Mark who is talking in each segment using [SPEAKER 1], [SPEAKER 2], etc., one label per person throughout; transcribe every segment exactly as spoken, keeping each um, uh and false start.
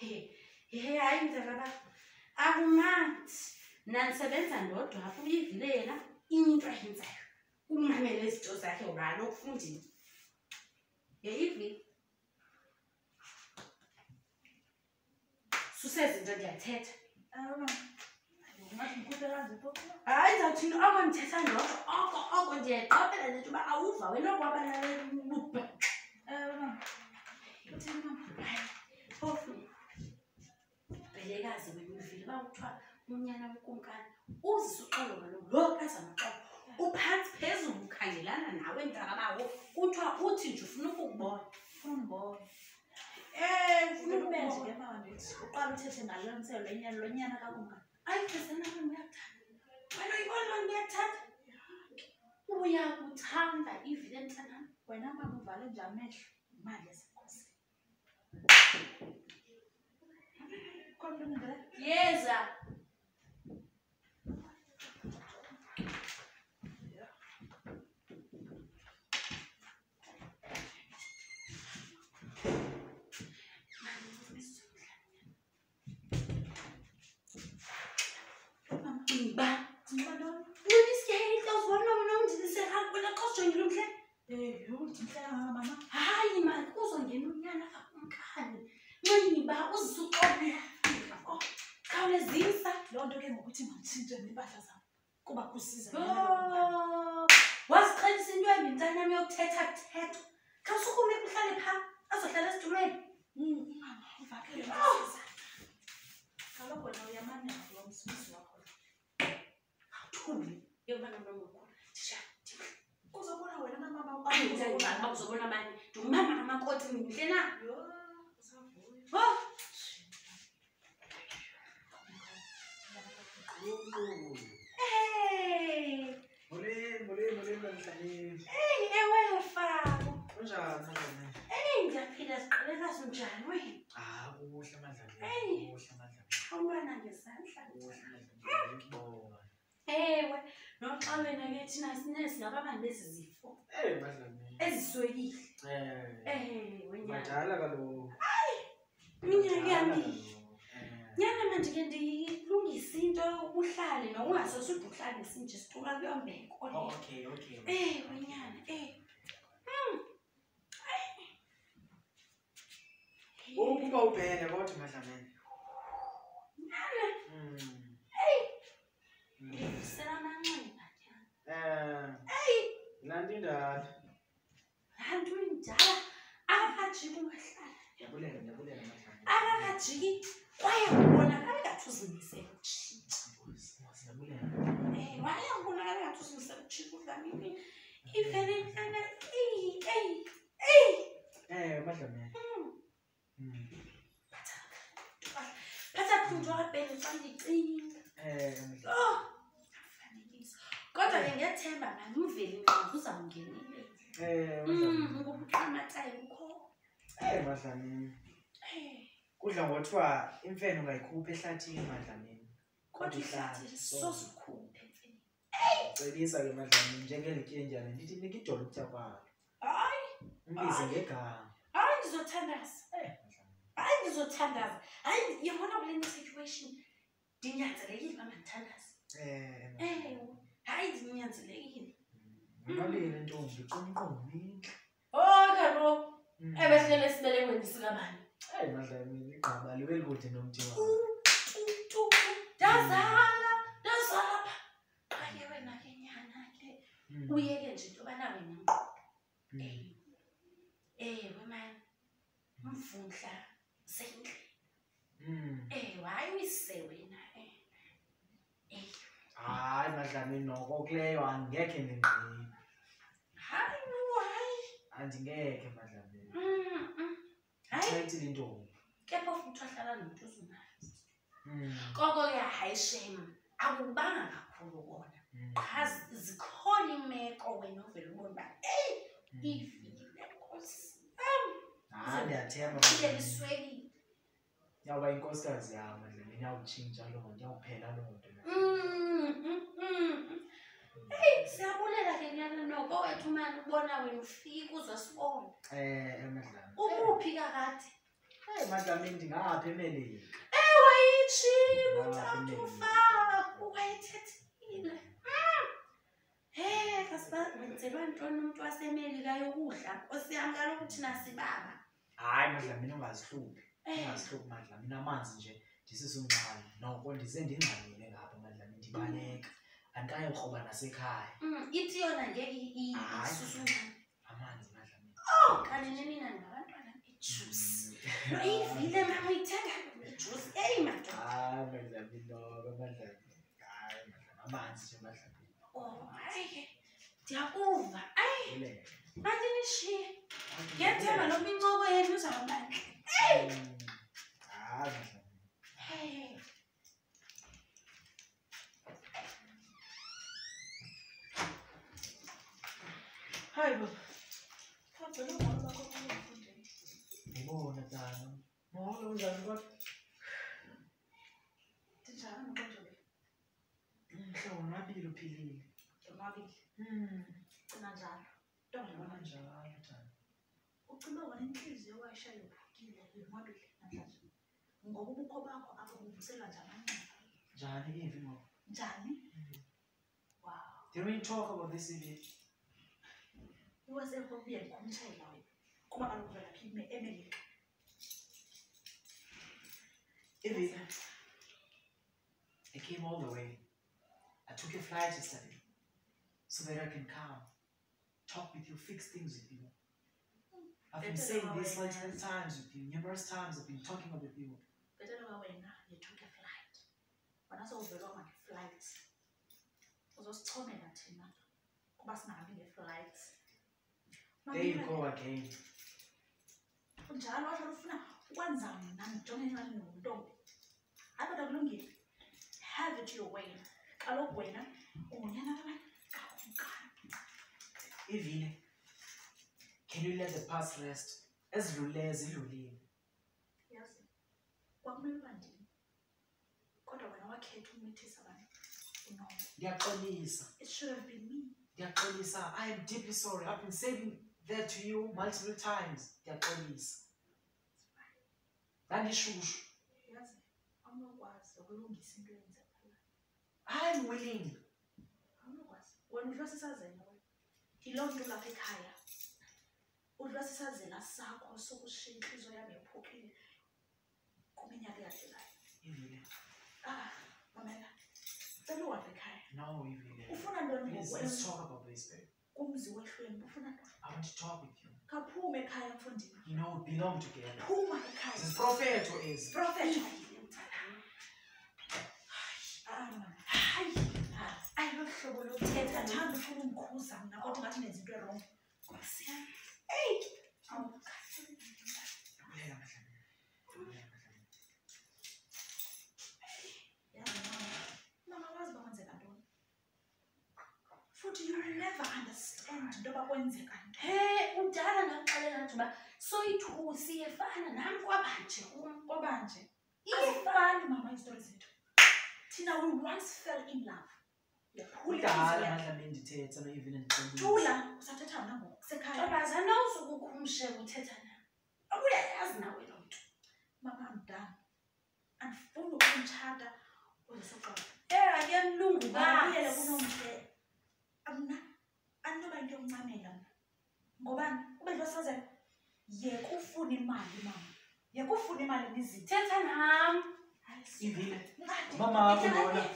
[SPEAKER 1] Hey hayi mntakababa. Akumanzi. Nanisebenza ndodwa apho uyivile yena into ayenzayo. Umamela izinto zakhe ubani okufundile. Yeyivi. Suseze into ndiyathetha. Hayi zawuthini oko ndithetha ndodwa oko oko ndiyayiqaphela nento uba awuva wena okwabalalela ubha. Phofu bhelekazi wena uvile uba kuthiwa unyana wenkumkani uzise uxolo lo kazamaxolo uphansi phezulu ukhangelana nawe mntakabawo kuthiwa uthi nje ufuna ukukubona umbona. Eh ufuna ukubenza ke mama ndithi uqala uthethe ngalo lenyana lo nyana kakumkani. Ayi phezena ngiyakuthanda wena uyibona ngiyakuthanda uyakuthanda ivile mntanami wena mama uvale nje amehlo imali yasenkosi. Yeza Ba, madam. What is it? Those one of them did say how when I cost you look like. Eh, you didn't say mama. Hi, man. Who's on you? Yana kakumkani. Mani ba uzuqobe. Oh, khawulezisa. Lonto ke ngokuthi mangithinje impahla zami. Kuba kusiza mina. Wasiqhelisa into emintana yami yokuthetha kuthetha. Khawusukume uhlale pha. Azohlala esitulweni. Mm, mama, uvakele ngisiza. Kaloku wena uyamane lo msisi wakho. Awuthuli. Yobana mama wakho. Thisha. Uzobona wena na mama uzobona uzobona manje. Ndumama amakoti ngihle na. Yo, usavuya. Oh. Hey.
[SPEAKER 2] Mole, mole, mole mhlanje.
[SPEAKER 1] Hey, ewe mfako.
[SPEAKER 2] Unjani manje?
[SPEAKER 1] Hey, ngiyaphila siqhubeka sinjani wena?
[SPEAKER 2] Ah, kuhle manje.
[SPEAKER 1] Hey.
[SPEAKER 2] Kuhle manje.
[SPEAKER 1] Awubona ngezandla.
[SPEAKER 2] Kuhle manje. Ngibona.
[SPEAKER 1] Ewe, noxa wena ke thina sinesi ngababani bezizifo.
[SPEAKER 2] Eh, manje.
[SPEAKER 1] Eziswekile.
[SPEAKER 2] Eh.
[SPEAKER 1] Eh, wena.
[SPEAKER 2] Madala kaloku.
[SPEAKER 1] Hayi. Minyaka yami. Nyana manje ke ndilungisa into uhlale nokungasoze uhlale sinje sicula kuyombeko le.
[SPEAKER 2] Okay, okay.
[SPEAKER 1] Eh, wenyana, eh. Mm.
[SPEAKER 2] Ukuba ubheke kodwa madlamene.
[SPEAKER 1] Nyana.
[SPEAKER 2] Mm.
[SPEAKER 1] Hey. Sela manxeba nyana.
[SPEAKER 2] Eh.
[SPEAKER 1] Hey.
[SPEAKER 2] Nanti ndala.
[SPEAKER 1] Hantu indala akajiki ungahlala.
[SPEAKER 2] Yabulela, yabulela madlamene.
[SPEAKER 1] Akajiki kwaye ubona ngathi uzimisele utshintsha.
[SPEAKER 2] Yabulela.
[SPEAKER 1] Eh, waye ubona ngathi uzimisele utshintsha udlamini. Ivele inhlana eh eh eh.
[SPEAKER 2] Eh, madlamene.
[SPEAKER 1] Mm. Phatha phunto wabhele xa ndicinga.
[SPEAKER 2] Eh,
[SPEAKER 1] oh, afanekisa. Kodwa ke ngiyathemba nami uveli ngqo uzawungenile.
[SPEAKER 2] Eh,
[SPEAKER 1] mm, ngokuqhamathayo ukho.
[SPEAKER 2] Eh, madlamene.
[SPEAKER 1] Eh.
[SPEAKER 2] Kudla ngothiwa imfene ungayikhupha ehlathini madlamene.
[SPEAKER 1] Kodwa ihlathi sosikhuphe mfene.
[SPEAKER 2] Celisa ke madlamene njengelitye njani ndithi nika idolo utya kwalo.
[SPEAKER 1] Hayi.
[SPEAKER 2] Umbize ngegama.
[SPEAKER 1] Hayi ngizothandaza.
[SPEAKER 2] Eh,
[SPEAKER 1] hayi ngizothandaza. Hayi yabona kule situation ndinyanzelekile mama ndithandaza.
[SPEAKER 2] Eh,
[SPEAKER 1] eh hayi ndinyanzelekile.
[SPEAKER 2] Ngalile ntombi qumqumile.
[SPEAKER 1] Oh kalo. Ebehlele sibelekweni sikabani.
[SPEAKER 2] Eh, madlamene igqaba liwe likude nomthi wakho.
[SPEAKER 1] Dazala, dazala. Hayi wena ke nyana ke. Uyeke nje into bana wena ngqo. Eh. Eh wemani. Mfundla sendle.
[SPEAKER 2] Mm.
[SPEAKER 1] Eh hayi uyise wena eh. Eh.
[SPEAKER 2] Hayi madlamene noko kuleyo angekhe ndingqini.
[SPEAKER 1] Hayi hayi.
[SPEAKER 2] Andingekhe madlamene.
[SPEAKER 1] Mm. Hayi
[SPEAKER 2] Ayithini intombi.
[SPEAKER 1] Kepha futhi ahlala nomuntu ozunazi.
[SPEAKER 2] Mm.
[SPEAKER 1] Koko ke hayi shame. Akubanga kakhulu kona. Qha zikhona imeko wena ovela ubona ba hey ivile nkosi.
[SPEAKER 2] Ah, ndiyathemba
[SPEAKER 1] Phile liswekile.
[SPEAKER 2] Yawuba inkosikazi yami madlamene yawutshintsha loo nto yawuphela loo nto.
[SPEAKER 1] Mm. Hey, siyabulela ke nyana noko wethu manje ubona wena ufika uzosibona.
[SPEAKER 2] Eh, emadlamene.
[SPEAKER 1] Ukuphi kakade?
[SPEAKER 2] Hey Madlamini ndingaphi eMelika?
[SPEAKER 1] Ewe yithi uthathu ufa wayethethile. Hey kasiba wenzelwa ntoni umuntu waseMelika yokudla osiyami kaloku thina sibaba.
[SPEAKER 2] Hayi Madlamini ungazihluphi. Ungazihluphi Madlamini amanzi nje ndisisumncane. Noko ndize ndingxamile ngapha Madlamini ndibaleka. Andikayokroba nasekhaya.
[SPEAKER 1] Mm ithi yona ngeke isusuka.
[SPEAKER 2] Amanzi Madlamini.
[SPEAKER 1] Oh kanti mina ngabantwana ijuice. Ayivile mama ithanda ijuice. Hey madodana.
[SPEAKER 2] Hayi Madlamini no Madlamini. Hayi Madlamini amanzi nje Madlamini.
[SPEAKER 1] Oh hayi. Ndiyakuva. Ayi. Manje nishiye. Ngiyethemba lo mincoko yenu uzawubana. Hey.
[SPEAKER 2] Hayi Madlamini.
[SPEAKER 1] Hey. Hayi baba. Phazela ngalo bakho ukufundela.
[SPEAKER 2] Ngibona tana. Molo unjani kodwa?
[SPEAKER 1] Njani ngokunjalo?
[SPEAKER 2] Mhlobo nabili uphilile.
[SPEAKER 1] Ngamabili.
[SPEAKER 2] Mhm.
[SPEAKER 1] Cina njalo. Ntonga
[SPEAKER 2] njalo tana.
[SPEAKER 1] Ucima wona inhliziyo wayishaya uphukile ngamabili namhlanje. Ngoba ubukho bakho akuvusela njani amandla.
[SPEAKER 2] Njani ivi ngoba?
[SPEAKER 1] Njani? Wow.
[SPEAKER 2] Did we talk about this again?
[SPEAKER 1] Iwase kubuye ngomtshayela wena. Kuba kaloku vela phi eMelika.
[SPEAKER 2] Ivi. I came all the way. I took a flight yesterday so that I can come, talk with you, fix things with you. I've been saying this multiple times with you, numerous times I've been talking with you.
[SPEAKER 1] Better know when you took a flight. When I saw the wrong flight, I was told me that you know, was not having a flight.
[SPEAKER 2] There you go again.
[SPEAKER 1] Njalo washo ufuna ukwenza mina ngijonge ngani nomuntu. Hayi kodwa kulungile. Have it your way. Kaloku wena unyana kana kakhulu.
[SPEAKER 2] Ivile. Can you let the past rest? Ezidlule ezidlulile.
[SPEAKER 1] Yes. Kwakumele bandini. Kodwa wena wakhetha umithisa abantu. No.
[SPEAKER 2] Ndiyaxolisa.
[SPEAKER 1] It should have been me.
[SPEAKER 2] Ndiyaxolisa. I am deeply sorry. I've been saying that to you multiple times. Ndiyaxolisa. Dandishushu.
[SPEAKER 1] Yes. Awunokwazi ukulungisa into eyenzekile.
[SPEAKER 2] I'm willing.
[SPEAKER 1] Awunokwazi. Wena udlula sisazela wena. Yiloo nto lapha ekhaya. Udlula sisazela sakho sokushiya inhliziyo yami ephukile. Kuminyaka eyadlulayo.
[SPEAKER 2] Ivile.
[SPEAKER 1] Ah, mamela. Cela uhambe ekhaya.
[SPEAKER 2] No, Ivile.
[SPEAKER 1] Ufuna ntoni
[SPEAKER 2] Please,
[SPEAKER 1] ngoku?
[SPEAKER 2] let's talk about this, babe.
[SPEAKER 1] Kumzi wehlwempu ufuna ntoni?
[SPEAKER 2] I want to talk with you.
[SPEAKER 1] Kaphume ekhaya mfundini.
[SPEAKER 2] You know, we belong together.
[SPEAKER 1] Phuma ekhaya.
[SPEAKER 2] This is prophet or is?
[SPEAKER 1] Prophet. Hayi. Ayilohlobo lokuthetha thanda ufuna umkhuza mina kodwa ngathi nenza into wrong. Nkosi yami. Hey! Awukhathele.
[SPEAKER 2] Bulela Madlamini. Bulela Madlamini.
[SPEAKER 1] Yazi mama, mama wazi bakwenzeka ntoni. Futhi you will never understand into bakwenzeka ntoni. Hey, udala ngakuxelela nje uba soyithusi yefana nami kwabanje um kwabanje. Iyefana mama istory zethu. Tina we once fell in love.
[SPEAKER 2] Udala Madlamini ndithetha no Ivile ndixolisa.
[SPEAKER 1] Thula usathetha nangoku kusekhaya. Ntombazana uzukukhumshe uthetha na. Akuyayazi nawe lo nto. Mama mdala. Andifuni ukumtshata uzosoqala. Eh akelungu ba. Uyele kunomhle. Amna anoba into yokuncamela mna. Ngobani? Ube ndosazela. Yeka ufuna imali mama. Yeka ufuna imali nizithi. Thetha nami.
[SPEAKER 2] Ivile. Mama apho ngona.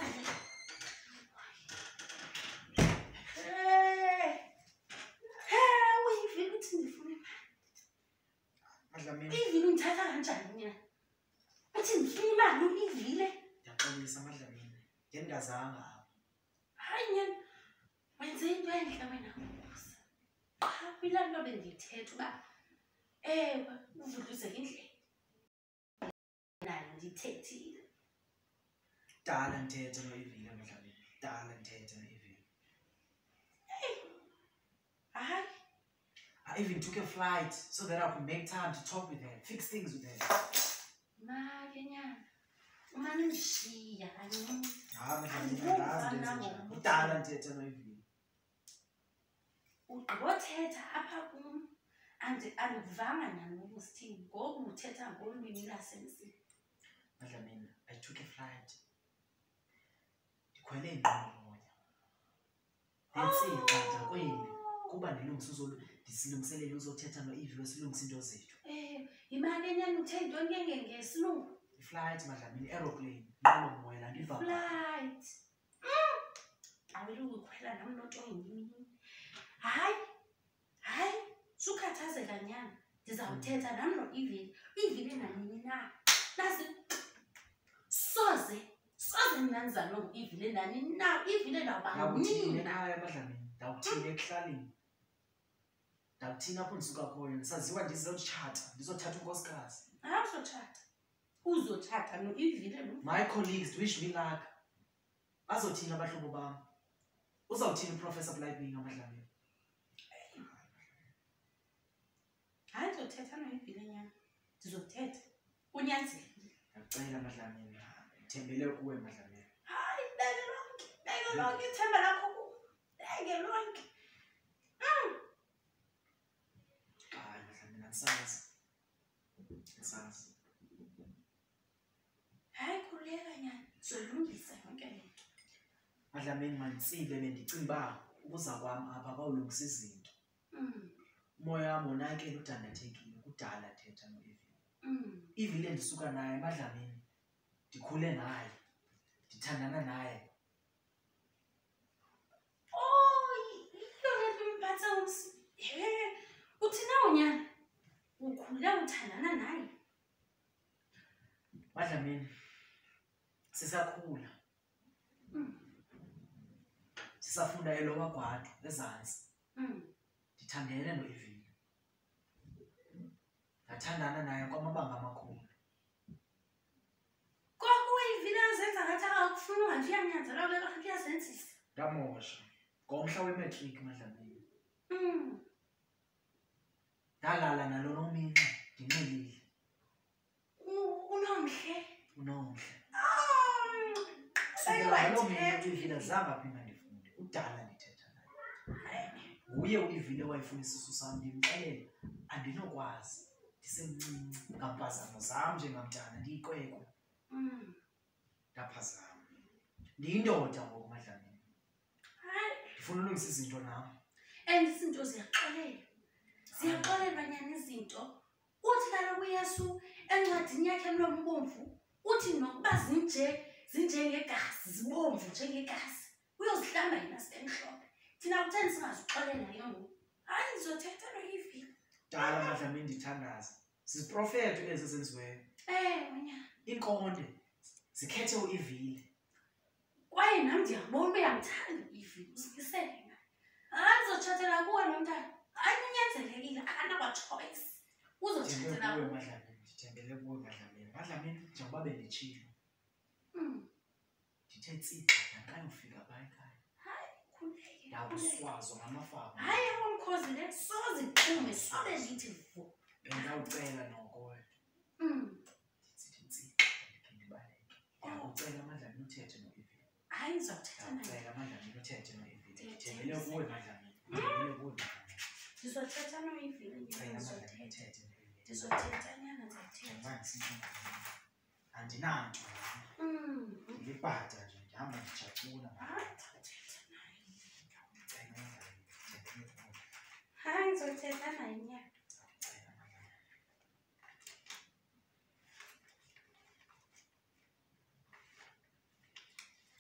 [SPEAKER 2] Madlamini.
[SPEAKER 1] Ivile ungithatha kanjani nyana? Uthi ngifuna imali uivile?
[SPEAKER 2] Ndiyaxolisa Madlamini. Ngengazanga apha.
[SPEAKER 1] Hayi nyana. Wenze into enhle wena nkosi. Qha phela nto bendithetha uba ewe uvudluze indlela. Nayo ndithethile.
[SPEAKER 2] Dala ndithetha no Ivile Madlamini. Dala ndithetha no Ivile.
[SPEAKER 1] Hey. Hayi.
[SPEAKER 2] I even took a flight so that I could make time to talk with her, fix things with her.
[SPEAKER 1] Ma kenyana. Umane ngishiya kanini.
[SPEAKER 2] Ah, Madlamini. Udala ndithetha no Ivile.
[SPEAKER 1] Ugqibothetha apha kum andi andikuvanga nyani ngoku sithini ngoku uthetha ngolwimi lasemzini.
[SPEAKER 2] Madlamini, I took a flight. Ndikhwele inqwelomoya. Nentsi kweli kuba ndilungisa uzolu ndisilungiselele uzothetha no-Evie silungisa into zethu.
[SPEAKER 1] Eh, imali enyani uthe into ngenge ngesilungu.
[SPEAKER 2] Flight Madlamini, aeroplane, inqwelomoya la ndiva.
[SPEAKER 1] Flight. Awele ukukhwela nami lonto engiyini. Hayi. Hayi, sukhathazeka nyani. Ndizawuthetha nami no-Evie. Evie nanini na. Nazi soze soze mnanzana no-Evie nanini na. Evie nabani.
[SPEAKER 2] Ndawuthini ekhaya Madlamini, ndawuthini ekuhlaleni. Ndawuthini apho ndisuka khona. Saziwa ndizotshata, ndizothatha unkosikazi.
[SPEAKER 1] Awuzotshata. Uzotshata no-Evie lo.
[SPEAKER 2] My colleagues wish me luck. Bazothini abahlobo bam? Uzawuthini uProfessor Blybeing Madlamini?
[SPEAKER 1] Hayi ndizothetha no-Evie nyana. Ndizothetha. Unyanzelile.
[SPEAKER 2] Ndiyacela Madlamini. Ndithembele kuwe Madlamini.
[SPEAKER 1] Hayi beke lonke. Beke lonke ithemba lakho kuwe. Beke lonke. Mm.
[SPEAKER 2] Hayi Madlamini andisazi. Andisazi.
[SPEAKER 1] Hayi khululeka nyana. Sizolungisa yonke le nto.
[SPEAKER 2] Madlamini mantsibe bendicinga uba ukuza kwam apha kwawulungisa izinto.
[SPEAKER 1] Mm.
[SPEAKER 2] Umoya wam wonakele udandathekile kudala thetha no-Evie.
[SPEAKER 1] Mm.
[SPEAKER 2] Evie ndisuka naye Madlamini. Ndikhule naye. Ndithandana naye.
[SPEAKER 1] Oh, yona limphatha umsi. Eh, uthi nawo nyana. Ukhule uthandana naye.
[SPEAKER 2] Madlamini sisakhula.
[SPEAKER 1] Mm.
[SPEAKER 2] Sisafunda elowa gwadu ezantsi.
[SPEAKER 1] Mm.
[SPEAKER 2] Ndithandene no-Evie. Ndathandana naye kwamabanga amakhulu.
[SPEAKER 1] Kwakuwe ivile azenza ngathi akakufuna ungathi uyanyanzela ke kanti uyazenzisa.
[SPEAKER 2] Ndamosha ngomhla we-matric Madlamini.
[SPEAKER 1] Mm.
[SPEAKER 2] Ndalala nalo nominxa ndinxilile.
[SPEAKER 1] Unomhle.
[SPEAKER 2] Unomhle.
[SPEAKER 1] Ah.
[SPEAKER 2] Sukela lo mina uIvile zange aphinda ndifunde. Udala ndithetha naye. Nguye uIvile wayefuna isisu sam ndimxelela andinokwazi. Ndisemncinci ngampazamo zam njengamntana ndiyikwekwe.
[SPEAKER 1] Mm.
[SPEAKER 2] Ndaphazama. Ndiyindoda ngoku Madlamini.
[SPEAKER 1] Hayi.
[SPEAKER 2] Ndifuna ulungisa izinto nam.
[SPEAKER 1] And izinto ziyaxolela. Ziyaxolelwa nyani izinto. Uthi kaloku uYesu encwadini yakhe emlombomvu uthi nokuba zinje zinjengegazi zibomvu njengegazi uyozihlamba yena sitemhlophe. Thina kutheni singazixolela ke ngoku. Hayi ngizothetha no-Evie.
[SPEAKER 2] Dala Madlamini ndithandaza. Siziprofeto ezi zenziweyo.
[SPEAKER 1] Eh wena.
[SPEAKER 2] Inkonde zikhethe uIvile.
[SPEAKER 1] Kwaye nami ndiyabona uyamthanda uEvie usikisele na. Hayi ngizothathela kuwe lo mntana. Hayi unyanzelekile akanakwa choice. Uzothathela kuwe
[SPEAKER 2] Madlamini. Ndithembele kuwe Madlamini. Madlamini njengoba benditshilo.
[SPEAKER 1] Mm.
[SPEAKER 2] Ndithe tsixa ndakayofika apha ekhaya.
[SPEAKER 1] Hayi khuleke.
[SPEAKER 2] Ndakuswazwa ngamafama.
[SPEAKER 1] Hayi awumkhozi le soze iphume sobe lithi vu.
[SPEAKER 2] Bendawucela noko wena.
[SPEAKER 1] Mm.
[SPEAKER 2] Sithi tsixa ndiphinde baleke. Ndiyakucela Madlamini uthethe no-Evie.
[SPEAKER 1] Hayi ngizothetha naye.
[SPEAKER 2] Ndicela Madlamini uthethe no-Evie. Ndithembele kuwe Madlamini. Ndithembele kuwe Madlamini.
[SPEAKER 1] Ndizothetha no-Evie
[SPEAKER 2] Ndicela
[SPEAKER 1] nyana
[SPEAKER 2] Madlamini
[SPEAKER 1] ndizothetha.
[SPEAKER 2] uthethe no-Evie.
[SPEAKER 1] Ndizothetha nyana ndizothetha.
[SPEAKER 2] Njengoba ndisitsho andinanto.
[SPEAKER 1] Mm.
[SPEAKER 2] Ndilibhada nje ndihamba ndijabula.
[SPEAKER 1] Hayi ndizothetha naye.
[SPEAKER 2] Ndicela Madlamini. Ndithembele kuwe.
[SPEAKER 1] Hayi ngizothetha naye nyana.